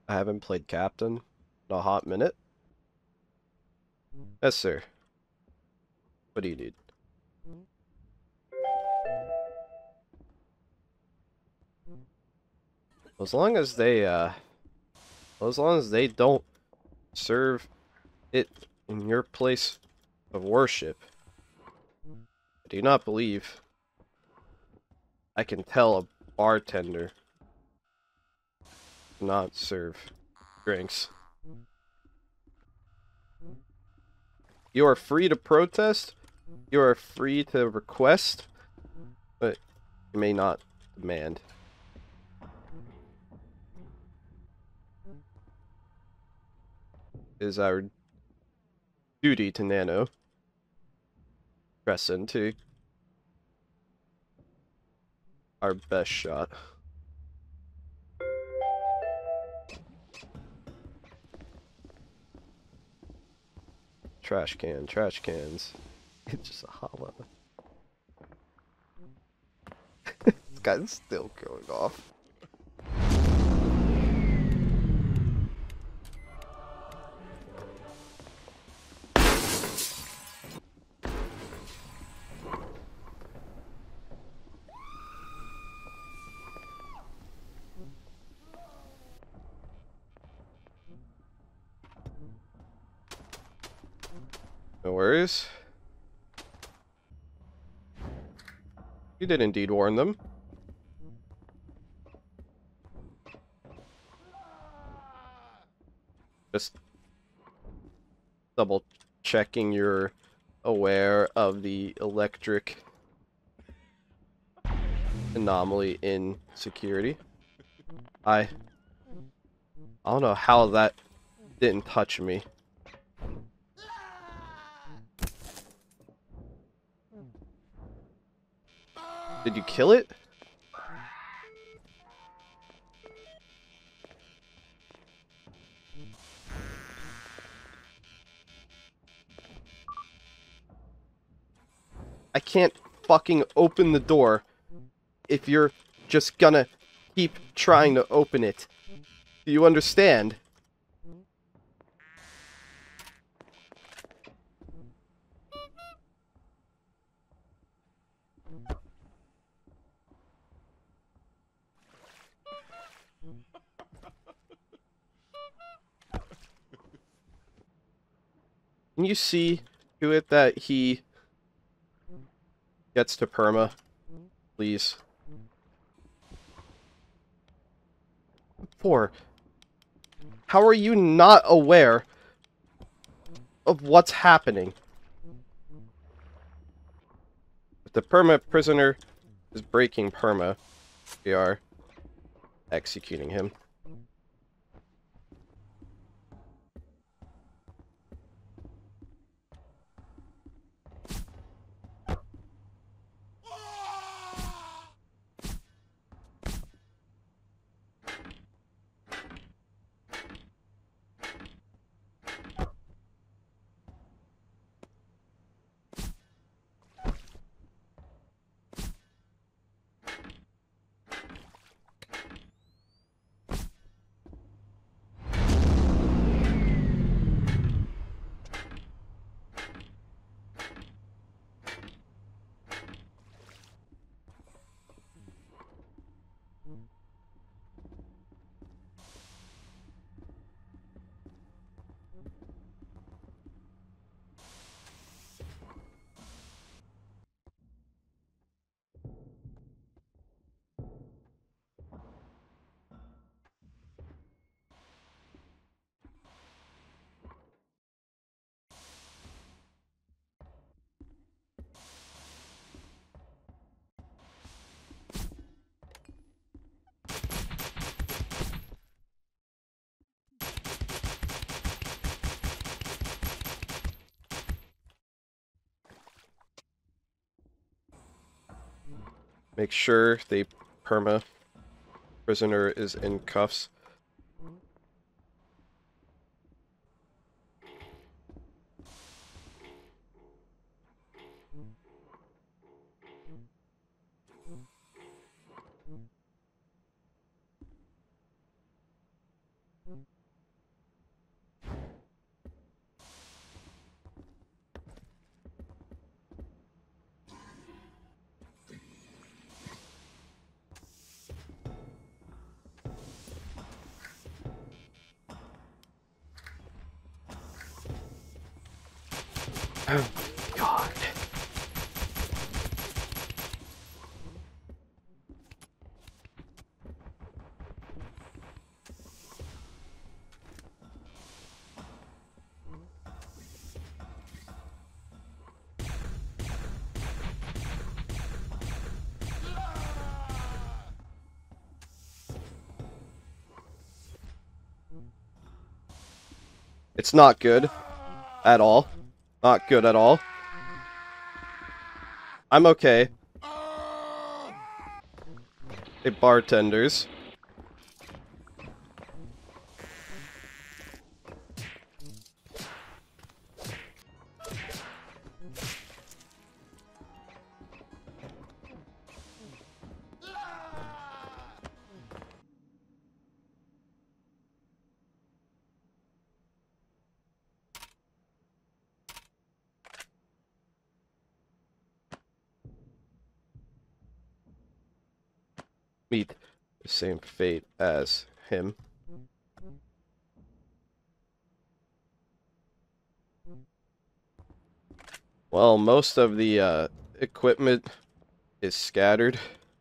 I haven't played Captain in a hot minute. Yes, sir. What do you need? As long as they don't serve it in your place of worship, I do not believe I can tell a bartender to not serve drinks. You are free to protest, you are free to request, but you may not demand. It is our duty to Nano press into our best shot. Trash cans. It's just a hollow. This guy's still going off. No worries. You did indeed warn them. Just double checking you're aware of the electric anomaly in security. I don't know how that didn't touch me. Did you kill it? I can't fucking open the door if you're just gonna keep trying to open it. Do you understand? Can you see to it that he gets to perma, please? 4. How are you not aware of what's happening? If the perma prisoner is breaking perma, we are executing him. Make sure the perma prisoner is in cuffs. Oh, God. It's not good at all. Not good at all. I'm okay. Hey, bartenders. Meet the same fate as him. Well, most of the equipment is scattered.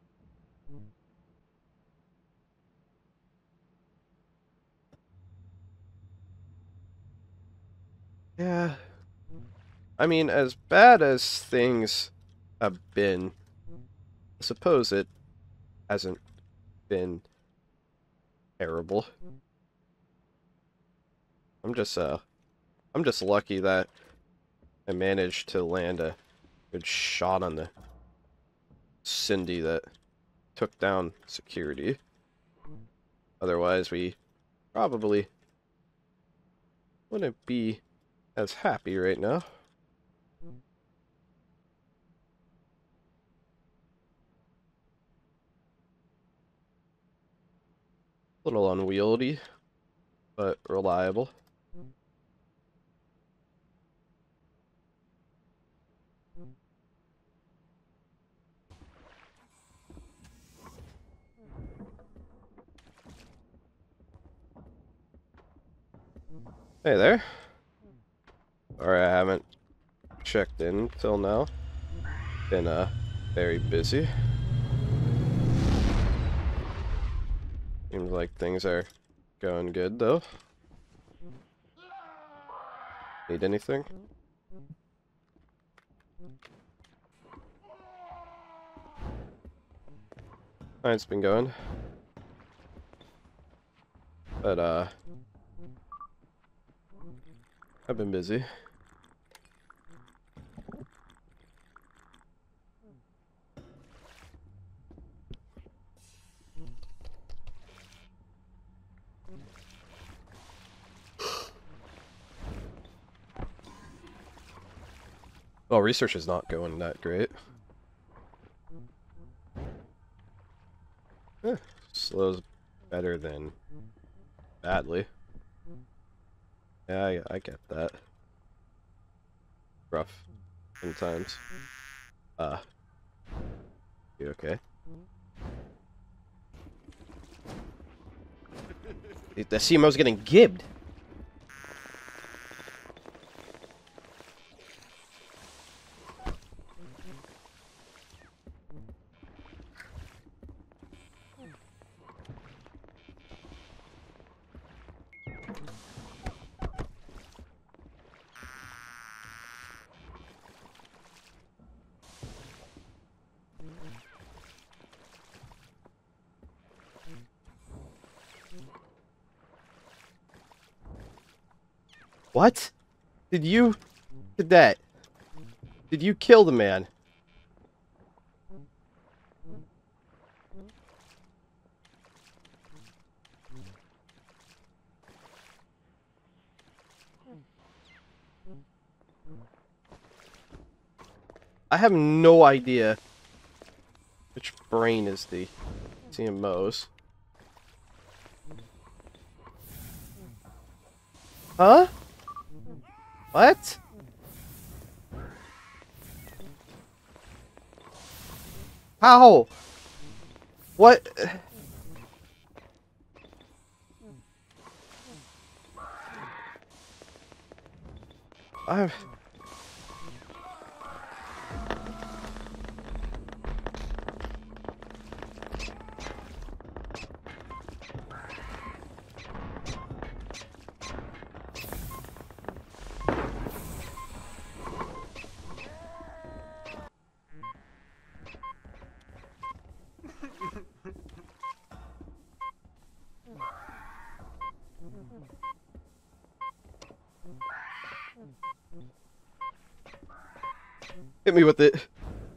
Yeah. I mean, as bad as things have been, I suppose it hasn't been terrible. I'm just lucky that I managed to land a good shot on the Cindy that took down security. Otherwise, we probably wouldn't be as happy right now. A little unwieldy, but reliable. Hey there. Sorry I haven't checked in till now. Been very busy. Seems like things are going good though. Need anything? It's been going. But I've been busy. Well, research is not going that great. Slow's better than badly. Yeah, I get that. Rough sometimes. You okay? The CMO's getting gibbed. What? Did that? Did you kill the man? I have no idea which brain is the CMO's. Huh? What? How? What? I'm... Hit me with it.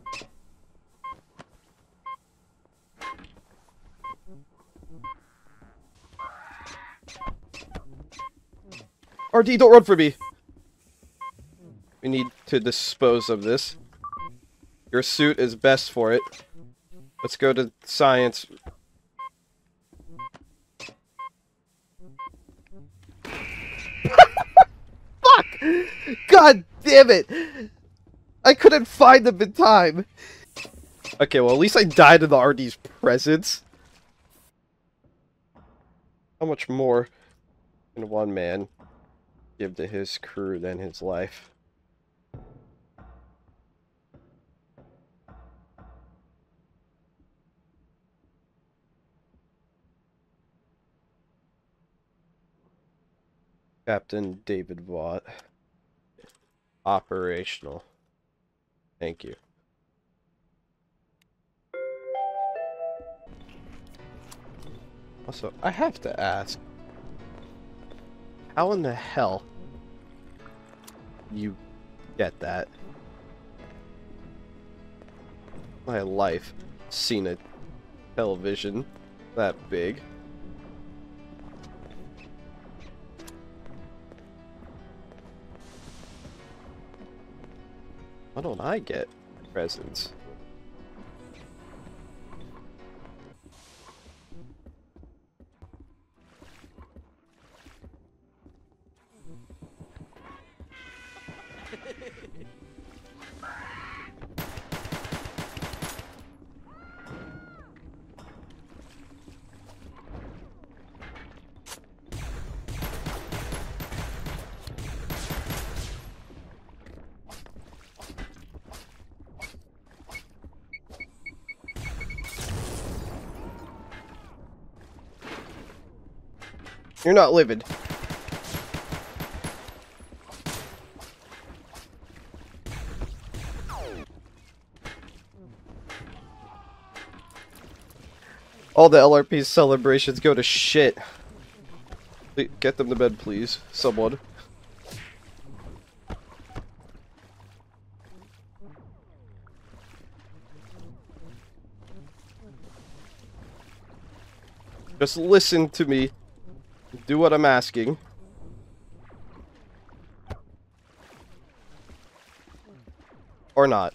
RD, don't run for me. We need to dispose of this. Your suit is best for it. Let's go to science. Fuck! God damn it! I couldn't find them in time. Okay, well, at least I died in the RD's presence. How much more can one man give to his crew than his life? Captain David Watt. Operational. Thank you. Also, I have to ask, how in the hell you get that? My life seen a television that big. Why don't I get presents? You're not living. All the LRP celebrations go to shit. Get them to bed, please. Someone. Just listen to me. Do what I'm asking. Or not.